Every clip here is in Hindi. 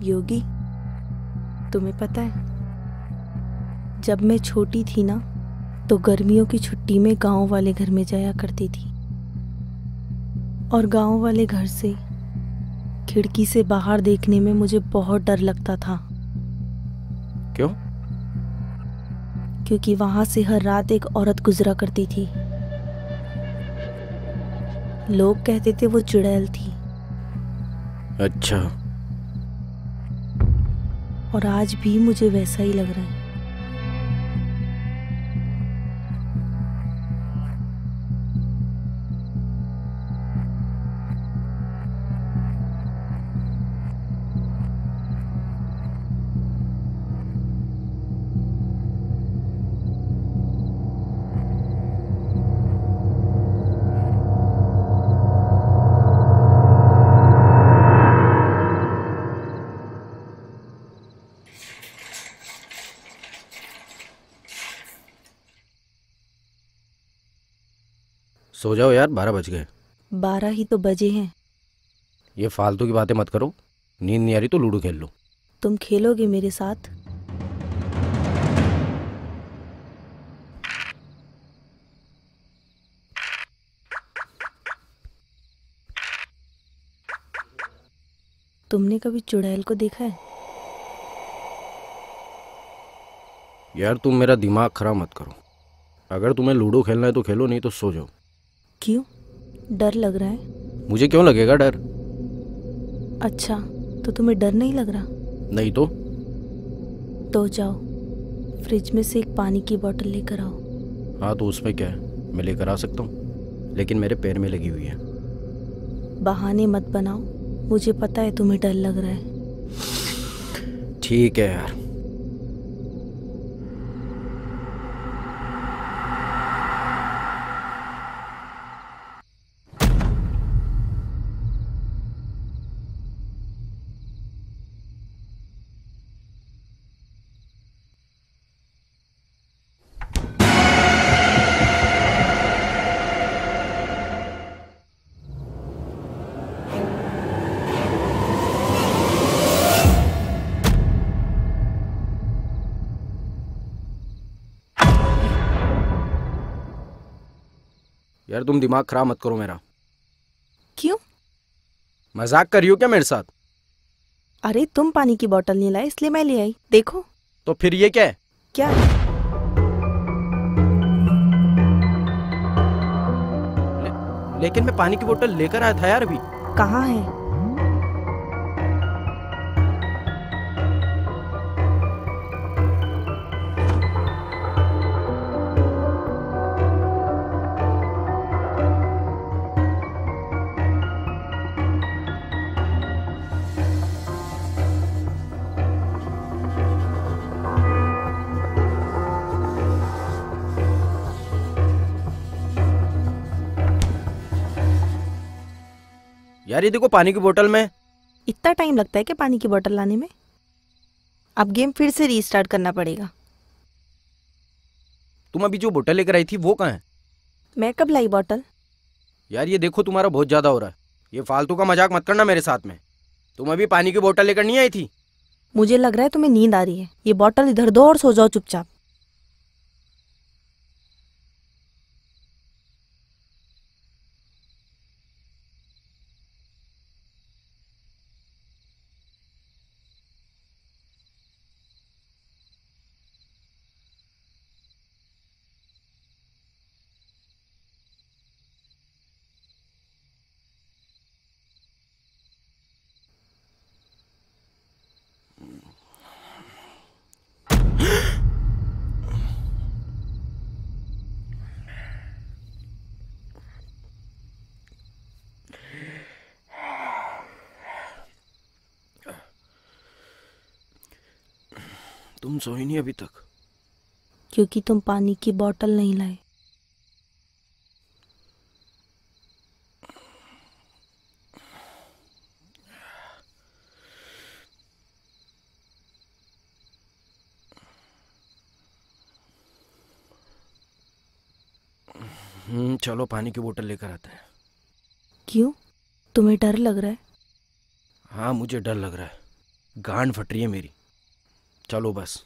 योगी, तुम्हें पता है जब मैं छोटी थी ना तो गर्मियों की छुट्टी में गांव वाले घर में जाया करती थी और गांव वाले घर से खिड़की से बाहर देखने में मुझे बहुत डर लगता था। क्यों? क्योंकि वहां से हर रात एक औरत गुजरा करती थी। लोग कहते थे वो चुड़ैल थी। अच्छा। और आज भी मुझे वैसा ही लग रहा है। सो जाओ यार, 12 बज गए। 12 ही तो बजे हैं। ये फालतू की बातें मत करो। नींद नहीं आ रही तो लूडो खेल लो। तुम खेलोगे मेरे साथ? तुमने कभी चुड़ैल को देखा है? यार तुम मेरा दिमाग खराब मत करो। अगर तुम्हें लूडो खेलना है तो खेलो, नहीं तो सो जाओ। क्यों? डर लग रहा है? मुझे क्यों लगेगा डर? अच्छा, तो तुम्हें डर नहीं लग रहा? नहीं तो जाओ फ्रिज में से एक पानी की बोतल लेकर आओ। हाँ तो उसमें क्या है, मैं लेकर आ सकता हूँ, लेकिन मेरे पैर में लगी हुई है। बहाने मत बनाओ, मुझे पता है तुम्हें डर लग रहा है। ठीक है यार। यार तुम दिमाग खराब मत करो मेरा। क्यों? मजाक कर रही हो क्या मेरे साथ? अरे तुम पानी की बोतल नहीं लाए इसलिए मैं ले आई, देखो। तो फिर ये क्या है? क्या? लेकिन मैं पानी की बोतल लेकर आया था यार अभी। कहाँ है? यार ये देखो पानी की बोतल में। इतना टाइम लगता है क्या पानी की बोतल लाने में? अब गेम फिर से रीस्टार्ट करना पड़ेगा। तुम अभी जो बोतल लेकर आई थी वो कहाँ है? मैं कब लाई बोतल? यार ये देखो तुम्हारा बहुत ज्यादा हो रहा है। ये फालतू का मजाक मत करना मेरे साथ में। तुम अभी पानी की बोतल लेकर नहीं आई थी? मुझे लग रहा है तुम्हें नींद आ रही है। ये बोतल इधर दो और सो जाओ चुपचाप। तुम सोई नहीं अभी तक? क्योंकि तुम पानी की बोतल नहीं लाए। चलो पानी की बोतल लेकर आते हैं। क्यों? तुम्हें डर लग रहा है? हाँ मुझे डर लग रहा है। गांड फट रही है मेरी। चलो बस।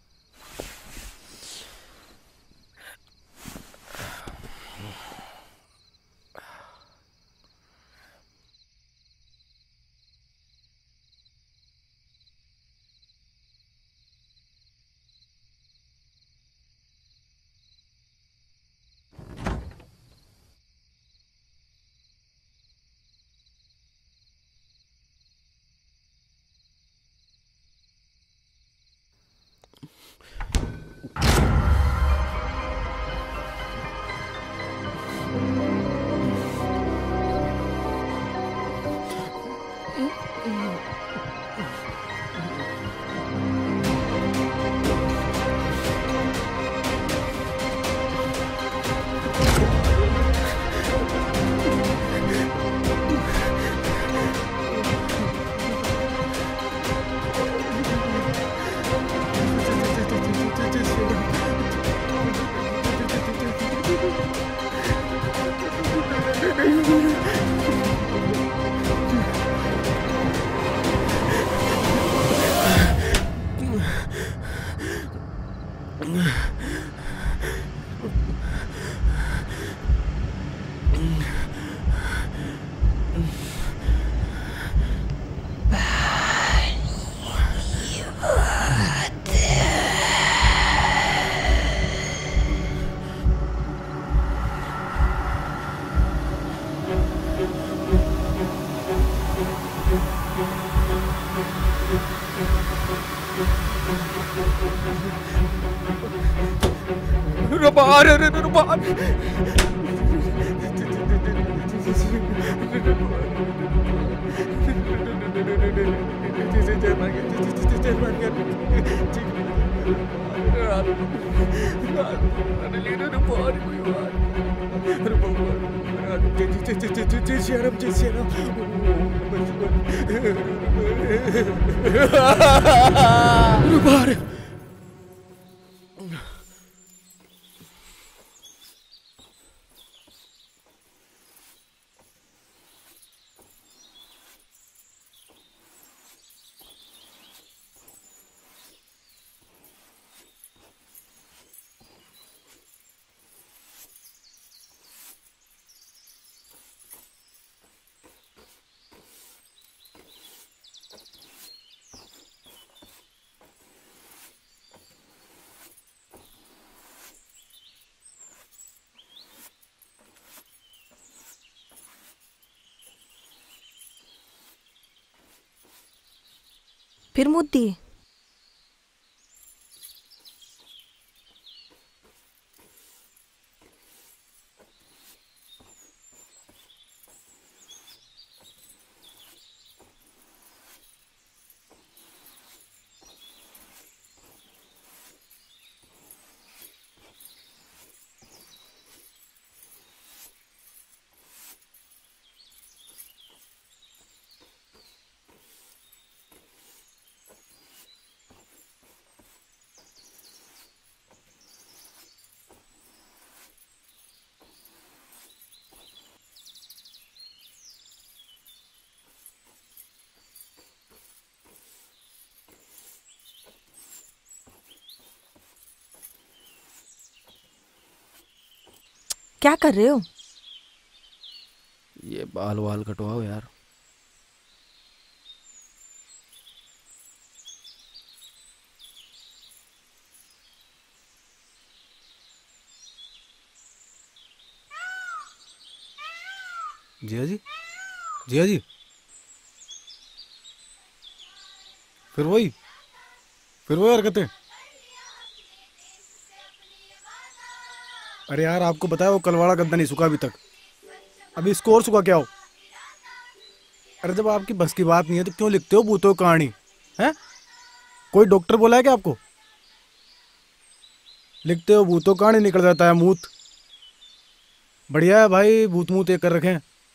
फिर मुद्द दिए। क्या कर रहे हो? ये बाल वाल कटवाओ यार। जिया जी, जिया जी, फिर वही हरकतें। अरे यार, आपको बताया वो कलवाड़ा गद्दा नहीं सूखा अभी तक। अभी इसको और सूखा क्या हो? अरे जब आपकी बस की बात नहीं है तो क्यों लिखते हो भूतों की कहानी? हैं? कोई डॉक्टर बोला है क्या आपको? लिखते हो भूतों की कहानी, निकल जाता है मूत। बढ़िया है भाई, भूत मूत एक कर रखें।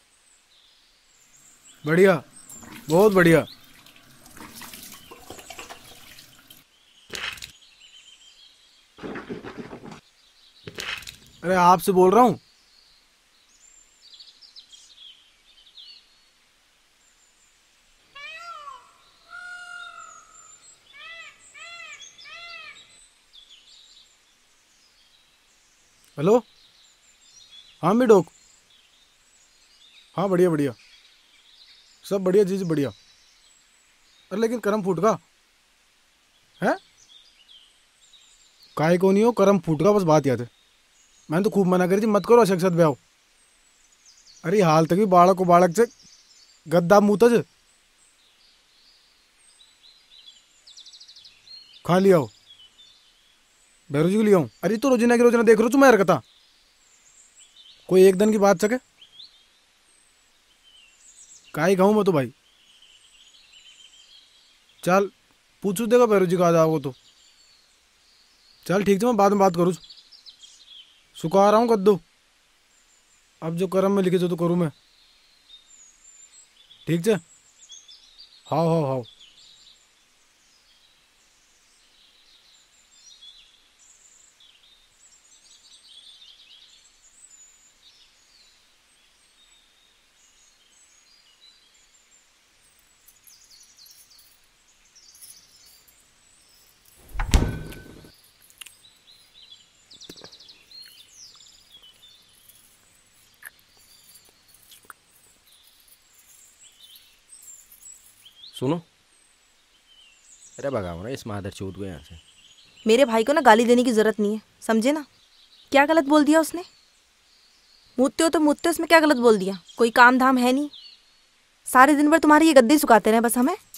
बढ़िया, बहुत बढ़िया। अरे आपसे बोल रहा हूँ। हेलो। हाँ मिडोक। हाँ बढ़िया बढ़िया, सब बढ़िया जी बढ़िया। अरे लेकिन करम फूट का है, काय को नहीं हो, करम फूट का बस बात याद है। मैंने तो खूब मना करी थी मत करो अशक साथ ब्याह। अरे हाल तक भी बालक को बालक से गद्दा मुँह तज खा लिया हो। बैरोजी को लिया हूँ। अरे तो रोजिना की रोजिना देख रो तू मैं हरकता, कोई एक दिन की बात सके काई कहूँ मैं तो भाई। चल पूछू देगा बैरोजी का आ जाओगे तो। चल ठीक है, मैं बाद में बात करूँ। सुखा रहा हूँ कद्दू, अब जो करम में लिखे जो तो करूँ मैं। ठीक है। हाँ हाँ हाँ। सुनो, अरे भगाओ ना इस मादर चोद को यहाँ से। मेरे भाई को ना गाली देने की जरूरत नहीं है, समझे ना। क्या गलत बोल दिया उसने? मुझते हो तो मुझते, उसमें क्या गलत बोल दिया? कोई काम धाम है नहीं, सारे दिन भर तुम्हारी ये गद्दे सुखाते रहे बस हमें।